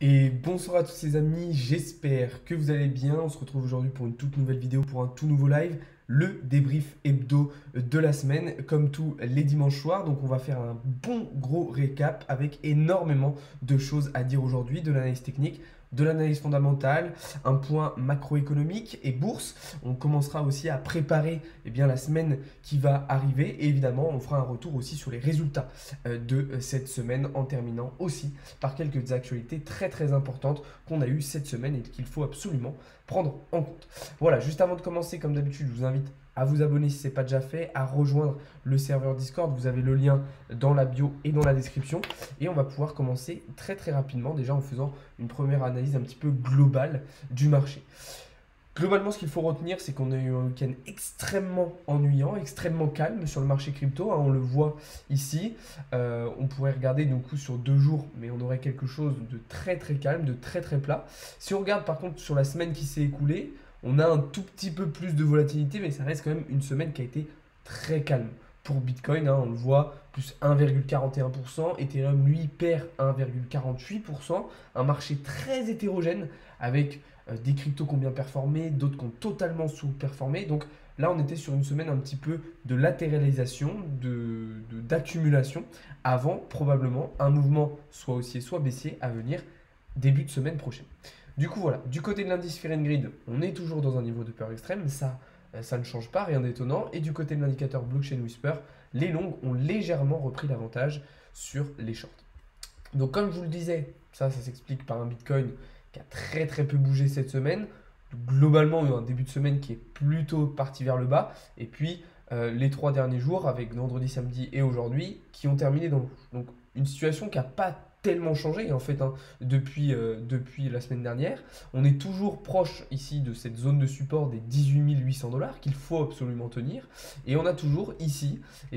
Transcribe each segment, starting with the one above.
Et bonsoir à tous les amis, j'espère que vous allez bien. On se retrouve aujourd'hui pour une toute nouvelle vidéo, pour un tout nouveau live, le débrief hebdo de la semaine, comme tous les dimanches soirs. Donc on va faire un bon gros récap avec énormément de choses à dire aujourd'hui, de l'analyse technique, de l'analyse fondamentale, un point macroéconomique et bourse. On commencera aussi à préparer la semaine qui va arriver et évidemment on fera un retour aussi sur les résultats de cette semaine en terminant aussi par quelques actualités très très importantes qu'on a eues cette semaine et qu'il faut absolument prendre en compte. Voilà, juste avant de commencer, comme d'habitude, je vous invite à vous abonner si ce n'est pas déjà fait, à rejoindre le serveur Discord. Vous avez le lien dans la bio et dans la description. Et on va pouvoir commencer très très rapidement, déjà en faisant une première analyse un petit peu globale du marché. Globalement, ce qu'il faut retenir, c'est qu'on a eu un week-end extrêmement ennuyant, extrêmement calme sur le marché crypto, hein, on le voit ici. On pourrait regarder du coup sur 2 jours, mais on aurait quelque chose de très très calme, de très très plat. Si on regarde par contre sur la semaine qui s'est écoulée, on a un tout petit peu plus de volatilité, mais ça reste quand même une semaine qui a été très calme. Pour Bitcoin, hein, on le voit, plus 1,41%. Ethereum, lui, perd 1,48%. Un marché très hétérogène avec des cryptos qui ont bien performé, d'autres qui ont totalement sous-performé. Donc là, on était sur une semaine un petit peu de latéralisation, d'accumulation, avant probablement un mouvement soit haussier, soit baissier à venir début de semaine prochaine. Du coup, voilà, du côté de l'indice Fear and Greed, on est toujours dans un niveau de peur extrême, ça ne change pas, rien d'étonnant. Et du côté de l'indicateur Blockchain Whisper, les longues ont légèrement repris l'avantage sur les shorts. Donc comme je vous le disais, ça s'explique par un Bitcoin qui a très très peu bougé cette semaine. Globalement, on a eu un début de semaine qui est plutôt parti vers le bas. Et puis les 3 derniers jours, avec vendredi, samedi et aujourd'hui, qui ont terminé dans le rouge. Donc une situation qui n'a pas tellement changé en fait, hein, depuis la semaine dernière. On est toujours proche ici de cette zone de support des 18 800 dollars qu'il faut absolument tenir. Et on a toujours ici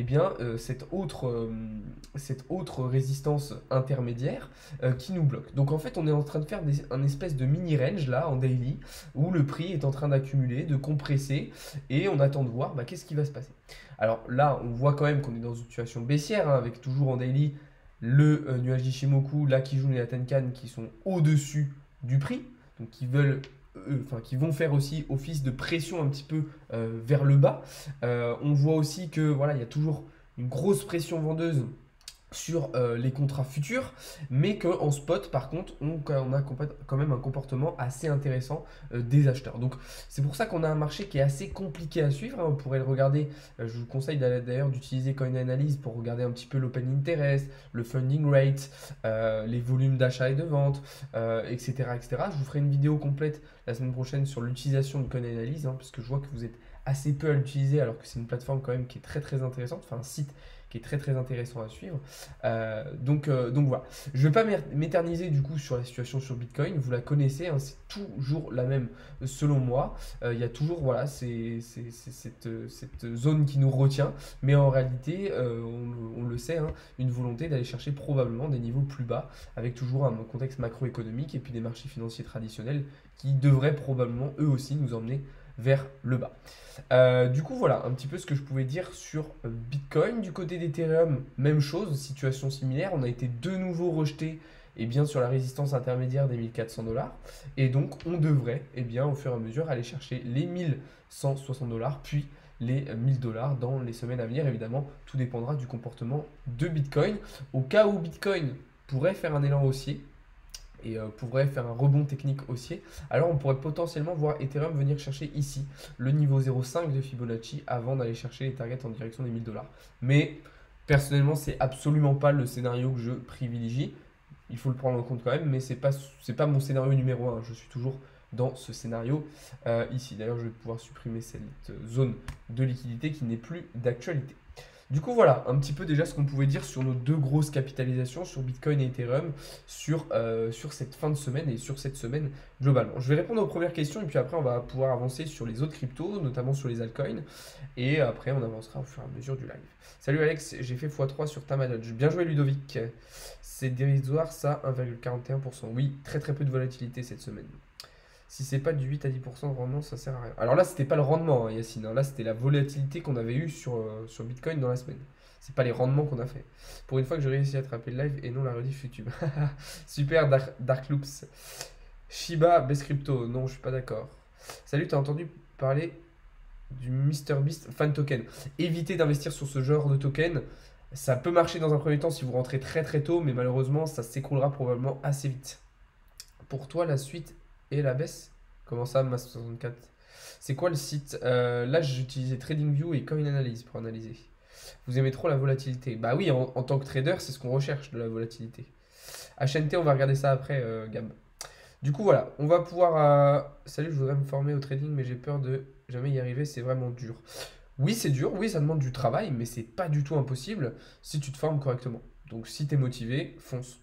cette autre résistance intermédiaire qui nous bloque. Donc en fait, on est en train de faire un espèce de mini range là en daily où le prix est en train d'accumuler, de compresser et on attend de voir qu'est-ce qui va se passer. Alors là, on voit quand même qu'on est dans une situation baissière, hein, avec toujours en daily le nuage d'Ishimoku, l'Akijun et la Tenkan qui sont au-dessus du prix, donc qui vont faire aussi office de pression un petit peu vers le bas. On voit aussi que voilà, il y a toujours une grosse pression vendeuse sur les contrats futurs, mais qu'en spot, par contre, on a quand même un comportement assez intéressant des acheteurs. Donc, c'est pour ça qu'on a un marché qui est assez compliqué à suivre, hein. On pourrait le regarder, je vous conseille d'ailleurs d'utiliser CoinAnalyze pour regarder un petit peu l'open interest, le funding rate, les volumes d'achat et de vente, etc., etc. Je vous ferai une vidéo complète la semaine prochaine sur l'utilisation de CoinAnalyze, hein, parce que je vois que vous êtes assez peu à l'utiliser, alors que c'est une plateforme quand même qui est très très intéressante, enfin un site qui est très très intéressant à suivre. Donc voilà. Je ne vais pas m'éterniser du coup sur la situation sur Bitcoin. Vous la connaissez, hein, c'est toujours la même selon moi. Il y a toujours voilà, cette zone qui nous retient. Mais en réalité, on le sait, hein, une volonté d'aller chercher probablement des niveaux plus bas avec toujours un contexte macroéconomique et puis des marchés financiers traditionnels qui devraient probablement eux aussi nous emmener vers le bas. Du coup, voilà un petit peu ce que je pouvais dire sur Bitcoin. Du côté d'Ethereum, même chose, situation similaire. On a été de nouveau rejeté sur la résistance intermédiaire des 1400 dollars. Et donc, on devrait, au fur et à mesure, aller chercher les 1160 dollars, puis les 1000 dollars dans les semaines à venir. Évidemment, tout dépendra du comportement de Bitcoin. Au cas où Bitcoin pourrait faire un élan haussier, et pourrait faire un rebond technique haussier, alors on pourrait potentiellement voir Ethereum venir chercher ici le niveau 0,5 de Fibonacci avant d'aller chercher les targets en direction des 1000 dollars. Mais personnellement, c'est absolument pas le scénario que je privilégie. Il faut le prendre en compte quand même, mais c'est pas mon scénario numéro 1. Je suis toujours dans ce scénario ici. D'ailleurs, je vais pouvoir supprimer cette zone de liquidité qui n'est plus d'actualité. Du coup, voilà un petit peu déjà ce qu'on pouvait dire sur nos deux grosses capitalisations, sur Bitcoin et Ethereum, sur cette fin de semaine et sur cette semaine globalement. Je vais répondre aux premières questions et puis après, on va pouvoir avancer sur les autres cryptos, notamment sur les altcoins. Et après, on avancera au fur et à mesure du live. Salut Alex, j'ai fait x3 sur Tamadodge. Bien joué Ludovic. C'est dérisoire ça, 1,41%. Oui, très très peu de volatilité cette semaine. Si c'est pas du 8 à 10% de rendement, ça sert à rien. Alors là, c'était pas le rendement, hein, Yacine, hein. Là, c'était la volatilité qu'on avait eue sur Bitcoin dans la semaine. c'est pas les rendements qu'on a fait. Pour une fois que j'ai réussi à attraper le live et non la rediff YouTube. Super, Dark Loops. Shiba, Best Crypto. Non, je suis pas d'accord. Salut, t'as entendu parler du MrBeast Fan Token? Évitez d'investir sur ce genre de token. Ça peut marcher dans un premier temps si vous rentrez très très tôt, mais malheureusement, ça s'écroulera probablement assez vite. Pour toi, la suite et la baisse? Comment ça, Mas64? C'est quoi le site? Là, j'utilisais TradingView et CoinAnalyze pour analyser. Vous aimez trop la volatilité? Bah oui, en tant que trader, c'est ce qu'on recherche, de la volatilité. HNT, on va regarder ça après, Gab. Du coup, voilà, on va pouvoir... Salut, je voudrais me former au trading, mais j'ai peur de jamais y arriver, c'est vraiment dur. Oui, c'est dur, oui, ça demande du travail, mais c'est pas du tout impossible si tu te formes correctement. Donc, si tu es motivé, fonce.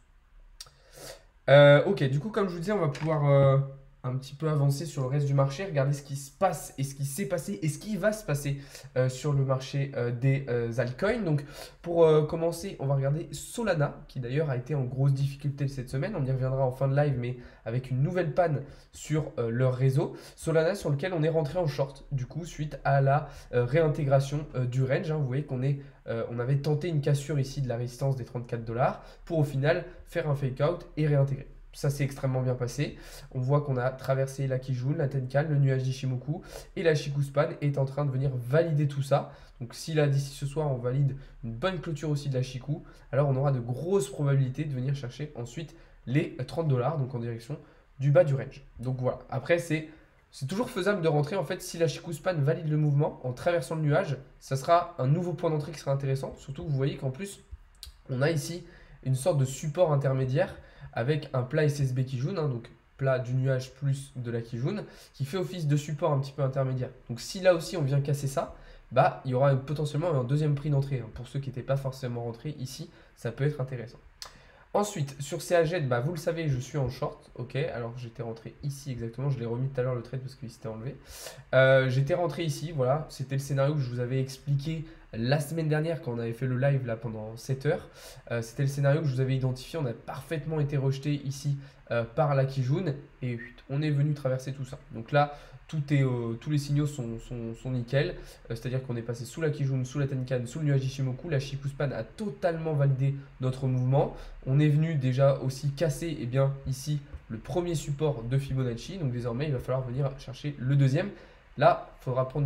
Ok, du coup, comme je vous disais, on va pouvoir un petit peu avancer sur le reste du marché, regarder ce qui se passe et ce qui s'est passé et ce qui va se passer sur le marché des altcoins. Donc, pour commencer, on va regarder Solana, qui d'ailleurs a été en grosse difficulté cette semaine. On y reviendra en fin de live, mais avec une nouvelle panne sur leur réseau. Solana, sur lequel on est rentré en short, du coup, suite à la réintégration du range. Hein. Vous voyez qu'on on avait tenté une cassure ici de la résistance des 34 $ pour au final faire un fake out et réintégrer. Ça s'est extrêmement bien passé. On voit qu'on a traversé la Kijun, la Tenkan, le nuage d'Ishimoku et la Shikuspan est en train de venir valider tout ça. Donc si là d'ici ce soir on valide une bonne clôture aussi de la Shiku, alors on aura de grosses probabilités de venir chercher ensuite les 30 $, donc en direction du bas du range. Donc voilà, après c'est toujours faisable de rentrer en fait si la Shikuspan valide le mouvement en traversant le nuage, ça sera un nouveau point d'entrée qui sera intéressant. Surtout que vous voyez qu'en plus on a ici une sorte de support intermédiaire avec un plat SSB Kijun, hein, donc plat du nuage plus de la Kijun, qui fait office de support un petit peu intermédiaire. Donc si là aussi on vient casser ça, bah, il y aura potentiellement un deuxième prix d'entrée. Hein. Pour ceux qui n'étaient pas forcément rentrés ici, ça peut être intéressant. Ensuite, sur CAGED, bah, vous le savez, je suis en short. Ok, alors j'étais rentré ici exactement. Je l'ai remis tout à l'heure le trade parce qu'il s'était enlevé. J'étais rentré ici, voilà. C'était le scénario que je vous avais expliqué la semaine dernière quand on avait fait le live là pendant 7 heures. C'était le scénario que je vous avais identifié. On a parfaitement été rejeté ici par la Kijun et on est venu traverser tout ça. Donc là, tous les signaux sont nickel. C'est-à-dire qu'on est passé sous la Kijun, sous la Tenkan, sous le nuage d'Ishimoku. La Shikuspan a totalement validé notre mouvement. On est venu déjà aussi casser ici le premier support de Fibonacci. Donc désormais, il va falloir venir chercher le deuxième. Là, il faudra prendre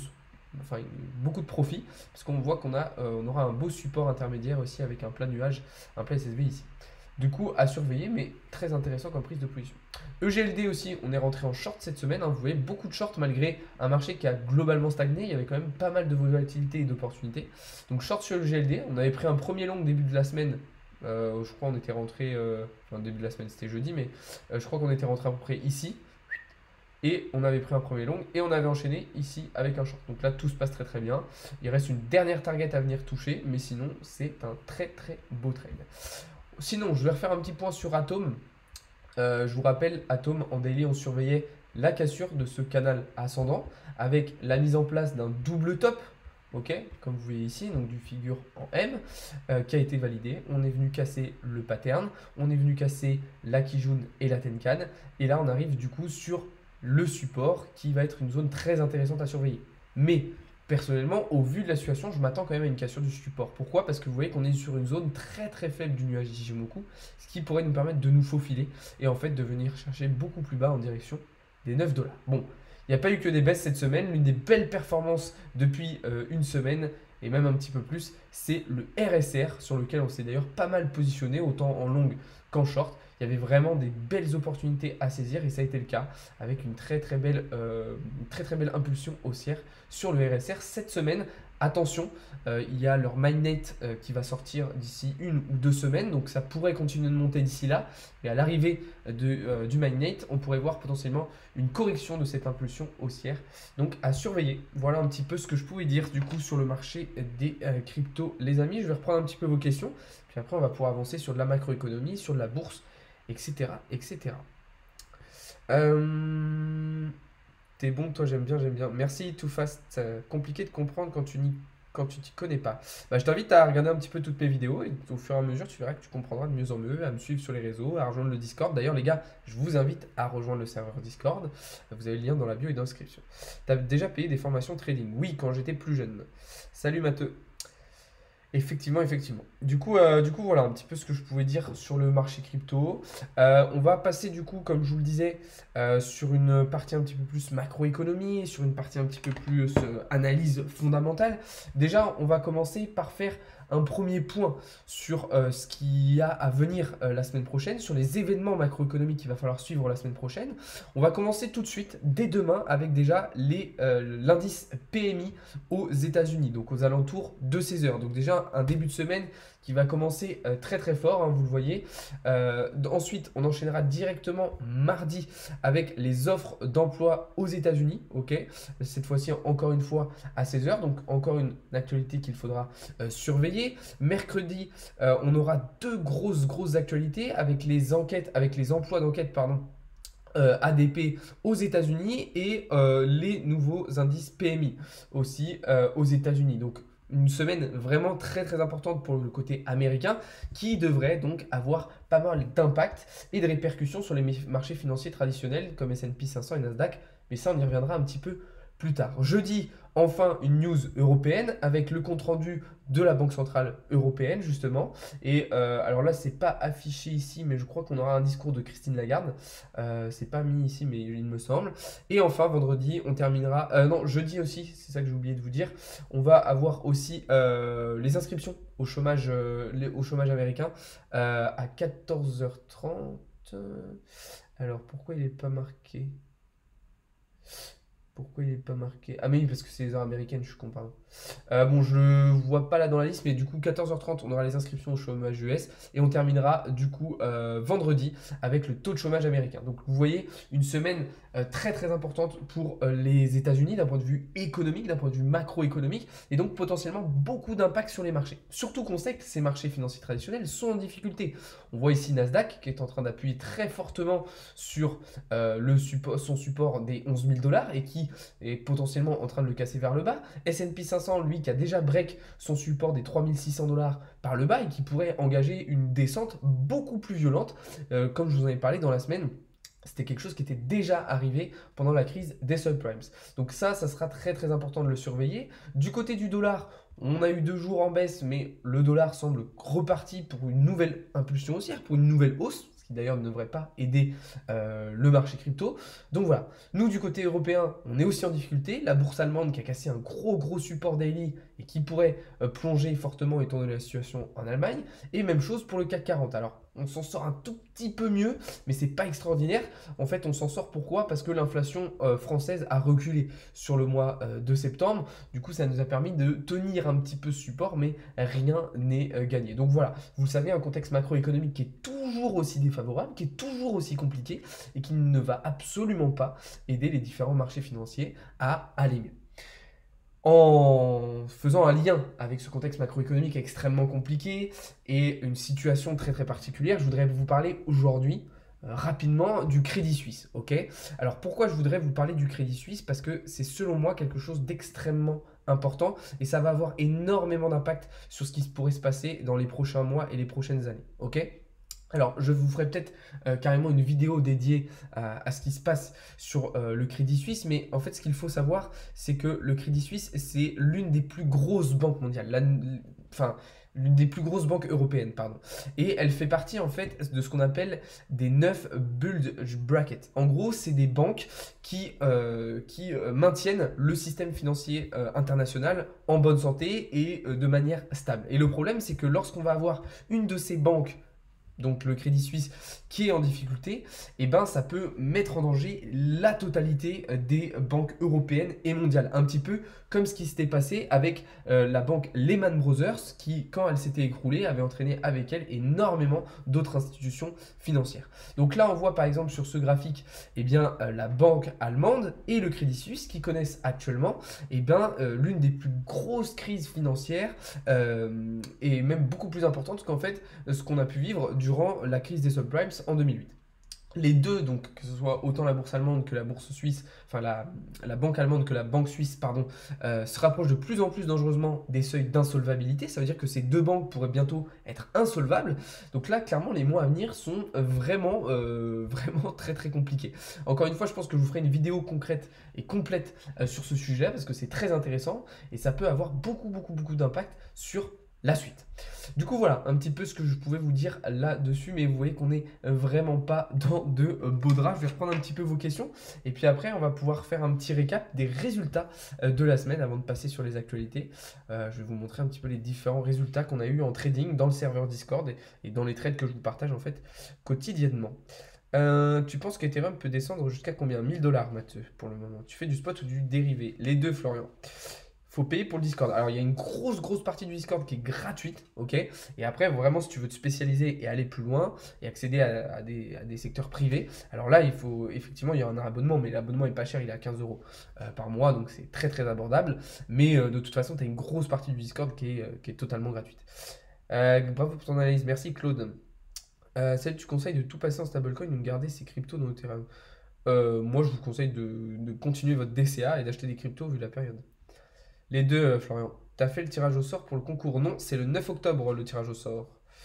beaucoup de profit parce qu'on voit on aura un beau support intermédiaire aussi avec un plat nuage, un plat SSB ici. Du coup, à surveiller, mais très intéressant comme prise de position. EGLD aussi, on est rentré en short cette semaine. Hein. Vous voyez, beaucoup de short malgré un marché qui a globalement stagné. Il y avait quand même pas mal de volatilité et d'opportunités. Donc short sur EGLD, on avait pris un premier long début de la semaine. Je crois qu'on était rentré, début de la semaine c'était jeudi, mais je crois qu'on était rentré à peu près ici. Et on avait pris un premier long et on avait enchaîné ici avec un short. Donc là, tout se passe très très bien. Il reste une dernière target à venir toucher, mais sinon, c'est un très très beau trade. Sinon, je vais refaire un petit point sur Atom. Je vous rappelle, Atom, en daily, on surveillait la cassure de ce canal ascendant avec la mise en place d'un double top, ok, comme vous voyez ici, donc du figure en M, qui a été validé. On est venu casser le pattern, on est venu casser la Kijun et la Tenkan, et là, on arrive du coup sur le support qui va être une zone très intéressante à surveiller. Mais personnellement, au vu de la situation, je m'attends quand même à une cassure du support. Pourquoi? Parce que vous voyez qu'on est sur une zone très très faible du nuage d'Ishimoku, ce qui pourrait nous permettre de nous faufiler et en fait de venir chercher beaucoup plus bas en direction des 9 $. Bon, il n'y a pas eu que des baisses cette semaine. L'une des belles performances depuis une semaine et même un petit peu plus, c'est le RSR sur lequel on s'est d'ailleurs pas mal positionné, autant en longue qu'en short. Il y avait vraiment des belles opportunités à saisir et ça a été le cas avec une très très belle impulsion haussière sur le RSR cette semaine. Attention, il y a leur Mainnet qui va sortir d'ici 1 ou 2 semaines, donc ça pourrait continuer de monter d'ici là. Et à l'arrivée du Mainnet, on pourrait voir potentiellement une correction de cette impulsion haussière. Donc à surveiller. Voilà un petit peu ce que je pouvais dire du coup sur le marché des cryptos, les amis. Je vais reprendre un petit peu vos questions, puis après on va pouvoir avancer sur de la macroéconomie, sur de la bourse, etc. etc. T'es bon, toi j'aime bien, j'aime bien. Merci Too Fast. Compliqué de comprendre quand tu t'y connais pas. Bah, je t'invite à regarder un petit peu toutes mes vidéos et au fur et à mesure tu verras que tu comprendras de mieux en mieux, à me suivre sur les réseaux, à rejoindre le Discord. D'ailleurs les gars, je vous invite à rejoindre le serveur Discord. Vous avez le lien dans la bio et dans l'inscription. T'as déjà payé des formations trading? Oui, quand j'étais plus jeune. Salut Matteux. Effectivement, effectivement. Du coup, voilà un petit peu ce que je pouvais dire sur le marché crypto. On va passer du coup, comme je vous le disais, sur une partie un petit peu plus macroéconomie, sur une partie un petit peu plus analyse fondamentale. Déjà, on va commencer par faire un premier point sur ce qu'il y a à venir la semaine prochaine, sur les événements macroéconomiques qu'il va falloir suivre la semaine prochaine. On va commencer tout de suite, dès demain, avec déjà l'indice PMI aux États-Unis, donc aux alentours de 16 heures. Donc déjà un début de semaine qui va commencer très très fort, hein, vous le voyez. Ensuite, on enchaînera directement mardi avec les offres d'emploi aux États-Unis, ok. Cette fois-ci, encore une fois, à 16 heures, donc encore une actualité qu'il faudra surveiller. Mercredi, on aura deux grosses actualités avec les enquêtes, avec les emplois d'enquête, pardon, ADP aux États-Unis et les nouveaux indices PMI aussi aux États-Unis. Donc une semaine vraiment très très importante pour le côté américain qui devrait donc avoir pas mal d'impact et de répercussions sur les marchés financiers traditionnels comme S&P 500 et Nasdaq. Mais ça, on y reviendra un petit peu plus tard. Jeudi, enfin une news européenne avec le compte-rendu de la Banque Centrale Européenne justement. Et alors là, c'est pas affiché ici, mais je crois qu'on aura un discours de Christine Lagarde. C'est pas mis ici, mais il me semble. Et enfin, vendredi, on terminera. Non, jeudi aussi, c'est ça que j'ai oublié de vous dire. On va avoir aussi les inscriptions au chômage américain à 14h30. Alors, pourquoi il n'est pas marqué? Pourquoi il n'est pas marqué? Ah mais oui, parce que c'est les heures américaines, je suis con, pardon. Bon, je le vois pas là dans la liste, mais du coup, 14h30, on aura les inscriptions au chômage US et on terminera du coup vendredi avec le taux de chômage américain. Donc, vous voyez, une semaine très très importante pour les États-Unis d'un point de vue économique, d'un point de vue macroéconomique et donc potentiellement beaucoup d'impact sur les marchés. Surtout qu'on sait que ces marchés financiers traditionnels sont en difficulté. On voit ici Nasdaq qui est en train d'appuyer très fortement sur son support des 11 000 dollars et qui est potentiellement en train de le casser vers le bas. S&P 500, lui, qui a déjà break son support des 3 600 dollars par le bas et qui pourrait engager une descente beaucoup plus violente, comme je vous en ai parlé dans la semaine. C'était quelque chose qui était déjà arrivé pendant la crise des subprimes. Donc ça sera très très important de le surveiller. Du côté du dollar, on a eu 2 jours en baisse, mais le dollar semble reparti pour une nouvelle impulsion haussière, pour une nouvelle hausse, ce qui d'ailleurs ne devrait pas aider le marché crypto. Donc voilà, nous du côté européen, on est aussi en difficulté. La bourse allemande qui a cassé un gros support daily et qui pourrait plonger fortement étant donné la situation en Allemagne. Et même chose pour le CAC 40. Alors, on s'en sort un tout petit peu mieux, mais c'est pas extraordinaire. En fait, on s'en sort pourquoi? Parce que l'inflation française a reculé sur le mois de septembre. Du coup, ça nous a permis de tenir un petit peu ce support, mais rien n'est gagné. Donc voilà, vous le savez, un contexte macroéconomique qui est toujours aussi défavorable, qui est toujours aussi compliqué et qui ne va absolument pas aider les différents marchés financiers à aller mieux. En faisant un lien avec ce contexte macroéconomique extrêmement compliqué et une situation très très particulière, je voudrais vous parler aujourd'hui rapidement du Crédit Suisse, ok? Alors pourquoi je voudrais vous parler du Crédit Suisse? Parce que c'est selon moi quelque chose d'extrêmement important et ça va avoir énormément d'impact sur ce qui pourrait se passer dans les prochains mois et les prochaines années, ok? Alors, je vous ferai peut-être carrément une vidéo dédiée à ce qui se passe sur le Crédit Suisse, mais en fait, ce qu'il faut savoir, c'est que le Crédit Suisse, c'est l'une des plus grosses banques mondiales, enfin, l'une des plus grosses banques européennes, pardon. Et elle fait partie, en fait, de ce qu'on appelle des 9 bulge brackets. En gros, c'est des banques qui maintiennent le système financier international en bonne santé et de manière stable. Et le problème, c'est que lorsqu'on va avoir une de ces banques, donc le Crédit Suisse qui est en difficulté, et ben ça peut mettre en danger la totalité des banques européennes et mondiales. Un petit peu comme ce qui s'était passé avec la banque Lehman Brothers qui, quand elle s'était écroulée, avait entraîné avec elle énormément d'autres institutions financières. Donc là, on voit par exemple sur ce graphique eh bien, la banque allemande et le Crédit Suisse qui connaissent actuellement eh bien, l'une des plus grosses crises financières et même beaucoup plus importante qu'en fait ce qu'on a pu vivre durant la crise des subprimes en 2008. Les deux, donc que ce soit autant la bourse allemande que la bourse suisse, enfin la banque allemande que la banque suisse, pardon, se rapprochent de plus en plus dangereusement des seuils d'insolvabilité. Ça veut dire que ces deux banques pourraient bientôt être insolvables. Donc là, clairement, les mois à venir sont vraiment, vraiment très très compliqués. Encore une fois, je pense que je vous ferai une vidéo concrète et complète sur ce sujet parce que c'est très intéressant et ça peut avoir beaucoup d'impact sur la suite. Du coup, voilà un petit peu ce que je pouvais vous dire là-dessus, mais vous voyez qu'on n'est vraiment pas dans de beaux draps. Je vais reprendre un petit peu vos questions, et puis après, on va pouvoir faire un petit récap des résultats de la semaine avant de passer sur les actualités. Je vais vous montrer un petit peu les différents résultats qu'on a eu en trading dans le serveur Discord et dans les trades que je vous partage en fait quotidiennement. Tu penses qu'Ethereum peut descendre jusqu'à combien? 1000 dollars, Mathieu, pour le moment. Tu fais du spot ou du dérivé? Les deux, Florian. Faut payer pour le Discord. Alors, il y a une grosse partie du Discord qui est gratuite, ok? Et après, vraiment, si tu veux te spécialiser et aller plus loin et accéder à des secteurs privés, alors là, il faut effectivement, il y a un abonnement, mais l'abonnement est pas cher, il est à 15 euros par mois, donc c'est très abordable. Mais de toute façon, tu as une grosse partie du Discord qui est totalement gratuite. Bravo pour ton analyse, merci Claude. Celle, tu conseilles de tout passer en stablecoin ou de garder ses cryptos dans Ethereum? Moi, je vous conseille de continuer votre DCA et d'acheter des cryptos vu la période. Les deux, Florian. T'as fait le tirage au sort pour le concours? Non, c'est le 9 octobre le tirage au sort.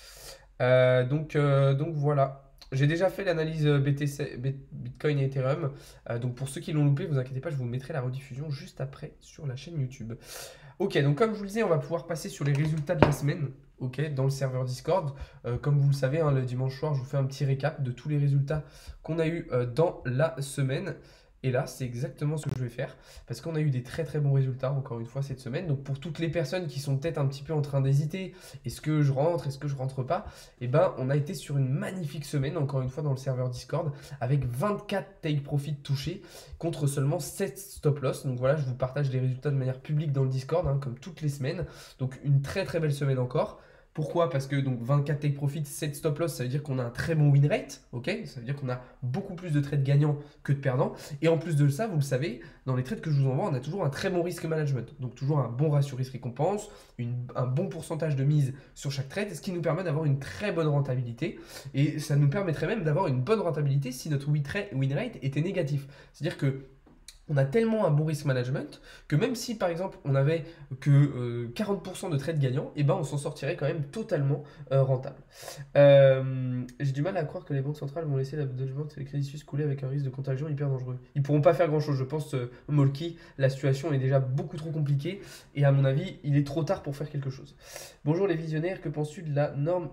Donc voilà. J'ai déjà fait l'analyse BTC, Bitcoin et Ethereum. Donc pour ceux qui l'ont loupé, vous inquiétez pas, je vous mettrai la rediffusion juste après sur la chaîne YouTube. Ok, donc comme je vous le disais, on va pouvoir passer sur les résultats de la semaine, ok, dans le serveur Discord. Comme vous le savez, hein, le dimanche soir, je vous fais un petit récap de tous les résultats qu'on a eu dans la semaine. Et là, c'est exactement ce que je vais faire parce qu'on a eu des très bons résultats encore une fois cette semaine. Donc pour toutes les personnes qui sont peut-être un petit peu en train d'hésiter, est-ce que je rentre, est-ce que je rentre pas? Eh ben, on a été sur une magnifique semaine encore une fois dans le serveur Discord avec 24 take profit touchés contre seulement 7 stop loss. Donc voilà, je vous partage les résultats de manière publique dans le Discord, hein, comme toutes les semaines. Donc une très belle semaine encore. Pourquoi? Parce que donc 24 take profit, 7 stop loss, ça veut dire qu'on a un très bon win rate, ok? Ça veut dire qu'on a beaucoup plus de trades gagnants que de perdants. Et en plus de ça, vous le savez, dans les trades que je vous envoie, on a toujours un très bon risque management. Donc toujours un bon ratio risque-récompense, un bon pourcentage de mise sur chaque trade, ce qui nous permet d'avoir une très bonne rentabilité. Et ça nous permettrait même d'avoir une bonne rentabilité si notre win rate était négatif. C'est-à-dire que on a tellement un bon risk management que même si par exemple on avait que 40% de trades gagnants, et ben on s'en sortirait quand même totalement rentable. J'ai du mal à croire que les banques centrales vont laisser la Deutsche Bank et les Crédit Suisse couler avec un risque de contagion hyper dangereux. Ils pourront pas faire grand chose, je pense, Molky, la situation est déjà beaucoup trop compliquée et à mon avis il est trop tard pour faire quelque chose. Bonjour les visionnaires, que penses-tu de la norme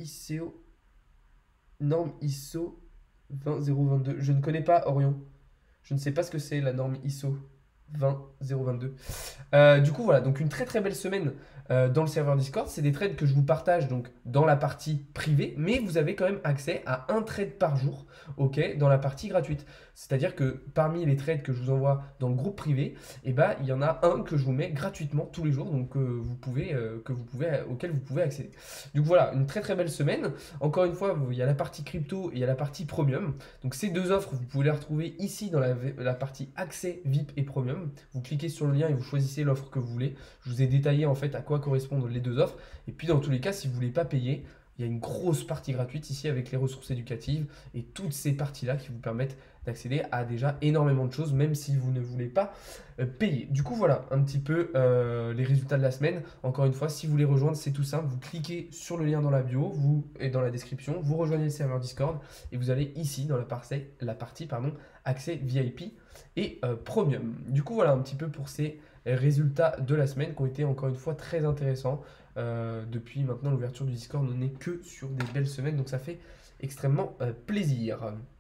ISO 20022? Je ne connais pas, Orion. Je ne sais pas ce que c'est la norme ISO 20022. Du coup, voilà, donc une très belle semaine dans le serveur Discord. C'est des trades que je vous partage donc dans la partie privée, mais vous avez quand même accès à un trade par jour, ok, dans la partie gratuite. C'est-à-dire que parmi les trades que je vous envoie dans le groupe privé, eh ben, il y en a un que je vous mets gratuitement tous les jours, donc auquel vous pouvez accéder. Donc voilà, une très belle semaine. Encore une fois, il y a la partie crypto et il y a la partie premium. Donc ces deux offres, vous pouvez les retrouver ici dans la partie accès VIP et premium. Vous cliquez sur le lien et vous choisissez l'offre que vous voulez. Je vous ai détaillé en fait à quoi correspondent les deux offres. Et puis dans tous les cas, si vous ne voulez pas payer, il y a une grosse partie gratuite ici avec les ressources éducatives et toutes ces parties-là qui vous permettent d'accéder à déjà énormément de choses, même si vous ne voulez pas payer. Du coup, voilà un petit peu les résultats de la semaine. Encore une fois, si vous voulez rejoindre, c'est tout simple. Vous cliquez sur le lien dans la bio et dans la description. Vous rejoignez le serveur Discord et vous allez ici dans la partie accès VIP et Premium. Du coup, voilà un petit peu pour ces résultats de la semaine qui ont été encore une fois très intéressants. Depuis maintenant l'ouverture du Discord, on n'est que sur des belles semaines, donc ça fait extrêmement plaisir.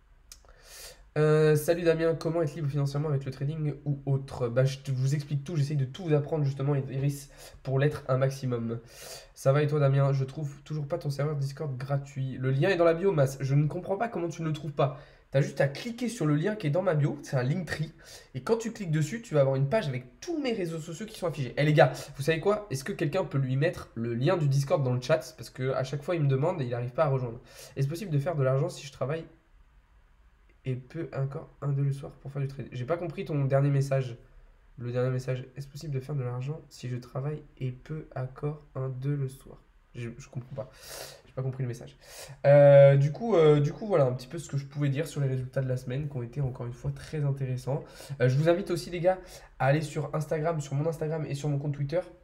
Salut Damien, comment être libre financièrement avec le trading ou autre? Bah, je vous explique tout, j'essaye de tout vous apprendre justement, Iris, pour l'être un maximum. Ça va et toi Damien? Je trouve toujours pas ton serveur Discord gratuit. Le lien est dans la bio, Mas. Je ne comprends pas comment tu ne le trouves pas. Tu as juste à cliquer sur le lien qui est dans ma bio, c'est un Linktree. Et quand tu cliques dessus, tu vas avoir une page avec tous mes réseaux sociaux qui sont affichés. Eh les gars, vous savez quoi? Est-ce que quelqu'un peut lui mettre le lien du Discord dans le chat? Parce qu'à chaque fois, il me demande et il n'arrive pas à rejoindre. Est-ce possible de faire de l'argent si je travaille et peu encore 1-2 le soir pour faire du trade? J'ai pas compris ton dernier message. Le dernier message, est-ce possible de faire de l'argent si je travaille et peu accord 1-2 le soir? Je comprends pas. J'ai pas compris le message. Du coup, voilà un petit peu ce que je pouvais dire sur les résultats de la semaine qui ont été encore une fois très intéressants. Je vous invite aussi les gars à aller sur Instagram, sur mon Instagram et sur mon compte Twitter.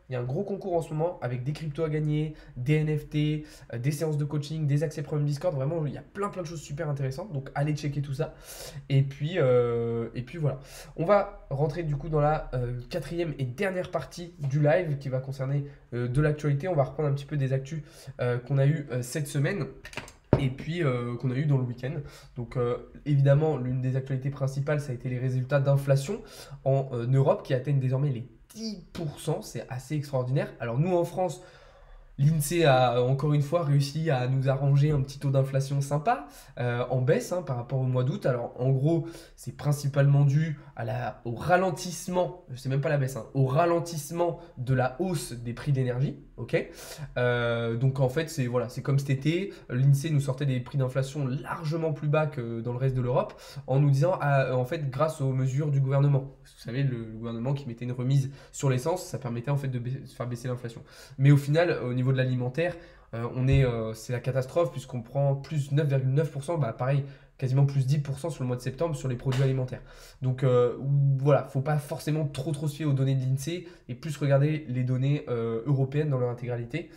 Il y a un gros concours en ce moment avec des cryptos à gagner, des NFT, des séances de coaching, des accès premium Discord. Vraiment, il y a plein de choses super intéressantes. Donc, allez checker tout ça. Et puis voilà. On va rentrer du coup dans la quatrième et dernière partie du live qui va concerner de l'actualité. On va reprendre un petit peu des actus qu'on a eu cette semaine et puis qu'on a eu dans le week-end. Donc évidemment, l'une des actualités principales, ça a été les résultats d'inflation en Europe qui atteignent désormais les 10%. C'est assez extraordinaire. Alors nous en France, l'INSEE a encore une fois réussi à nous arranger un petit taux d'inflation sympa, en baisse par rapport au mois d'août. Alors en gros, c'est principalement dû au ralentissement, c'est même pas la baisse, au ralentissement de la hausse des prix d'énergie. Ok. Donc en fait, c'est voilà, c'est comme cet été, l'INSEE nous sortait des prix d'inflation largement plus bas que dans le reste de l'Europe, en nous disant, en fait, grâce aux mesures du gouvernement. Vous savez, le gouvernement qui mettait une remise sur l'essence, ça permettait en fait de faire baisser l'inflation. Mais au final, au niveau de l'alimentaire, c'est la catastrophe puisqu'on prend plus 9,9%, bah pareil, quasiment plus 10% sur le mois de septembre sur les produits alimentaires. Donc voilà, faut pas forcément trop se fier aux données de l'INSEE et plus regarder les données européennes dans leur intégralité.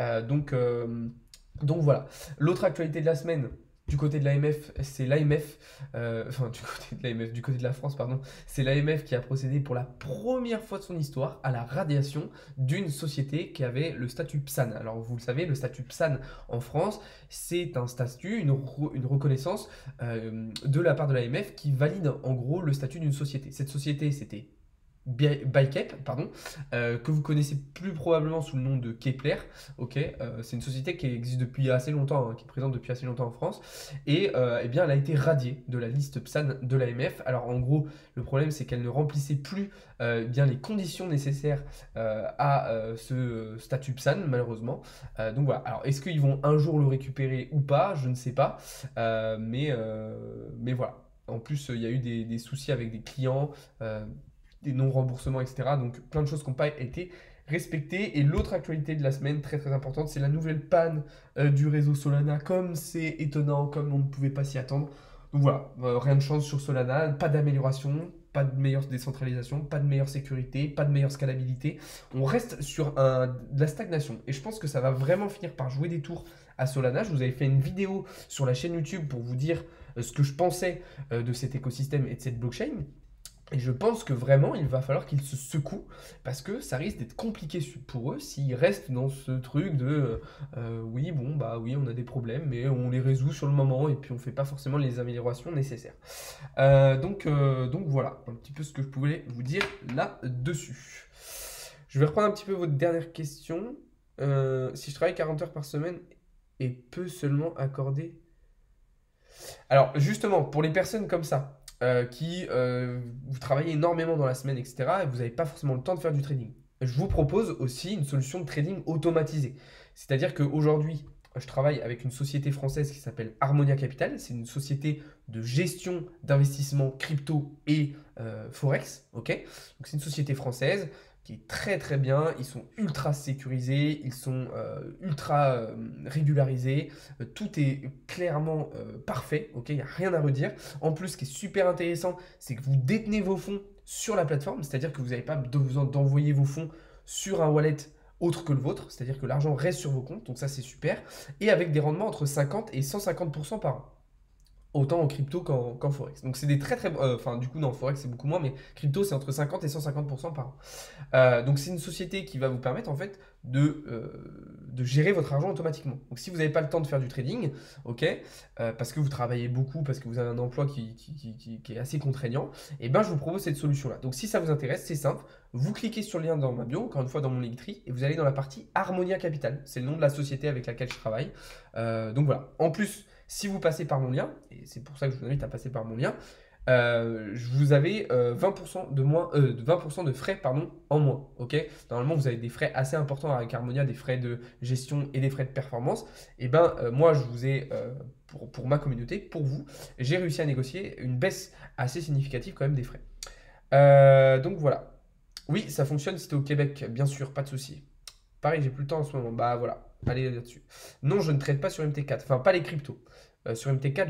Donc voilà. L'autre actualité de la semaine, du côté de l'AMF, c'est l'AMF, enfin du côté de l'AMF, du côté de la France, pardon, c'est l'AMF qui a procédé pour la première fois de son histoire à la radiation d'une société qui avait le statut PSAN. Alors vous le savez, le statut PSAN en France, c'est un statut, une reconnaissance de la part de l'AMF qui valide en gros le statut d'une société. Cette société, c'était Bicep, pardon, que vous connaissez plus probablement sous le nom de Kepler. Ok, c'est une société qui existe depuis assez longtemps, qui est présente depuis assez longtemps en France, et eh bien elle a été radiée de la liste PSAN de l'AMF. Alors en gros, le problème c'est qu'elle ne remplissait plus bien les conditions nécessaires à ce statut PSAN, malheureusement. Donc voilà. Alors est-ce qu'ils vont un jour le récupérer ou pas? Je ne sais pas, mais voilà. En plus, il y a eu des soucis avec des clients. Des non-remboursements, etc. Donc plein de choses qui n'ont pas été respectées. Et l'autre actualité de la semaine, très importante, c'est la nouvelle panne du réseau Solana. Comme c'est étonnant, comme on ne pouvait pas s'y attendre. Donc voilà, rien de chance sur Solana, pas d'amélioration, pas de meilleure décentralisation, pas de meilleure sécurité, pas de meilleure scalabilité. On reste sur de la stagnation. Et je pense que ça va vraiment finir par jouer des tours à Solana. Je vous avais fait une vidéo sur la chaîne YouTube pour vous dire ce que je pensais de cet écosystème et de cette blockchain. Et je pense que vraiment, il va falloir qu'ils se secouent parce que ça risque d'être compliqué pour eux s'ils restent dans ce truc de oui, bon, bah oui, on a des problèmes, mais on les résout sur le moment et puis on fait pas forcément les améliorations nécessaires. Donc voilà, un petit peu ce que je pouvais vous dire là-dessus. Je vais reprendre un petit peu votre dernière question. Si je travaille 40 heures par semaine et peux seulement accorder. Alors justement, pour les personnes comme ça, vous travaillez énormément dans la semaine, etc., et vous n'avez pas forcément le temps de faire du trading. Je vous propose aussi une solution de trading automatisée. C'est-à-dire qu'aujourd'hui, je travaille avec une société française qui s'appelle Harmonia Capital. C'est une société de gestion d'investissement crypto et forex. Ok. Donc c'est une société française qui est très bien. Ils sont ultra sécurisés, ils sont ultra régularisés. Tout est clairement parfait. Ok, il n'y a rien à redire. En plus, ce qui est super intéressant, c'est que vous détenez vos fonds sur la plateforme, c'est-à-dire que vous n'avez pas besoin d'envoyer vos fonds sur un wallet autre que le vôtre, c'est-à-dire que l'argent reste sur vos comptes, donc ça c'est super, et avec des rendements entre 50 et 150% par an. Autant en crypto qu'en forex. Donc c'est des enfin du coup non, forex c'est beaucoup moins, mais crypto c'est entre 50 et 150% par an. Donc c'est une société qui va vous permettre en fait de gérer votre argent automatiquement. Donc si vous n'avez pas le temps de faire du trading, ok, parce que vous travaillez beaucoup, parce que vous avez un emploi qui est assez contraignant, et ben je vous propose cette solution-là. Donc si ça vous intéresse, c'est simple, vous cliquez sur le lien dans ma bio, encore une fois dans mon Linktree, et vous allez dans la partie Harmonia Capital. C'est le nom de la société avec laquelle je travaille. Donc voilà. En plus, si vous passez par mon lien, et c'est pour ça que je vous invite à passer par mon lien, vous avez 20% de moins, 20% de frais en moins. Ok. Normalement, vous avez des frais assez importants avec Harmonia, des frais de gestion et des frais de performance. Et ben, moi, je vous ai, pour ma communauté, pour vous, j'ai réussi à négocier une baisse assez significative quand même des frais. Donc voilà. Oui, ça fonctionne si tu es au Québec, bien sûr, pas de souci. Pareil, j'ai plus le temps en ce moment. Bah voilà, allez là-dessus. Non, je ne trade pas sur MT4, enfin pas les cryptos. Sur MT4,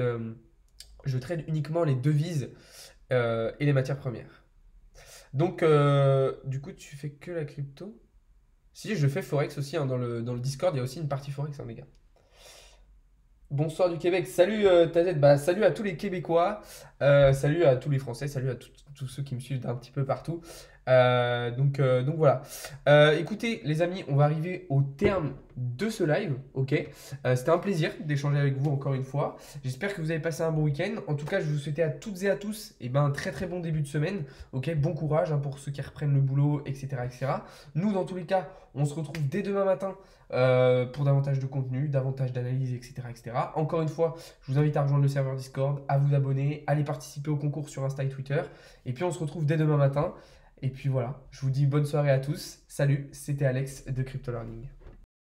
je trade uniquement les devises et les matières premières. Donc, du coup, tu fais que la crypto? Si, je fais Forex aussi, hein, dans le Discord, il y a aussi une partie Forex, hein, les gars. Bonsoir du Québec, salut Tazet, bah, salut à tous les Québécois, salut à tous les Français, salut à tous ceux qui me suivent d'un petit peu partout. Donc voilà. Écoutez les amis, on va arriver au terme de ce live, ok? C'était un plaisir d'échanger avec vous encore une fois. J'espère que vous avez passé un bon week-end. En tout cas, je vous souhaite à toutes et à tous un très très bon début de semaine, ok? Bon courage, hein, pour ceux qui reprennent le boulot, etc., etc. Nous, dans tous les cas, on se retrouve dès demain matin pour davantage de contenu, davantage d'analyse, etc., etc. Encore une fois, je vous invite à rejoindre le serveur Discord, à vous abonner, à aller participer au concours sur Insta et Twitter. Et puis on se retrouve dès demain matin. Et puis voilà, je vous dis bonne soirée à tous. Salut, c'était Alex de Crypto Learning.